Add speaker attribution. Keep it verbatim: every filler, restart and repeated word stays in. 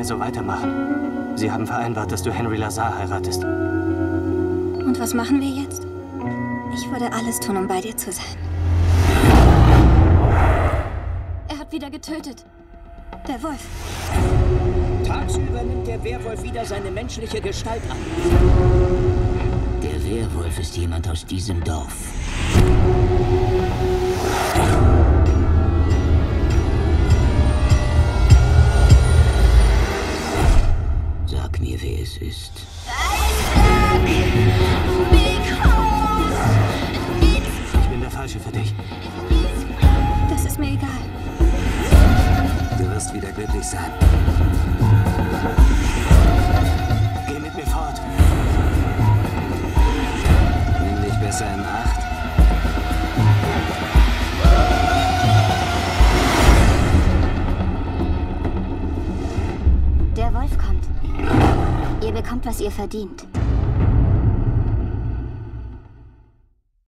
Speaker 1: mehr so weitermachen. Sie haben vereinbart, dass du Henry Lazar heiratest.
Speaker 2: Und was machen wir jetzt? Ich würde alles tun, um bei dir zu sein. Er hat wieder getötet. Der Wolf.
Speaker 3: Tagsüber nimmt der Werwolf wieder seine menschliche Gestalt an.
Speaker 4: Der Werwolf ist jemand aus diesem Dorf. Sag mir, wer es ist.
Speaker 1: Ich bin der Falsche für dich.
Speaker 2: Das ist mir egal.
Speaker 4: Du wirst wieder glücklich sein.
Speaker 1: Geh mit mir fort.
Speaker 4: Nimm dich besser in Acht.
Speaker 2: Der Wolf kommt. Ihr bekommt, was ihr verdient.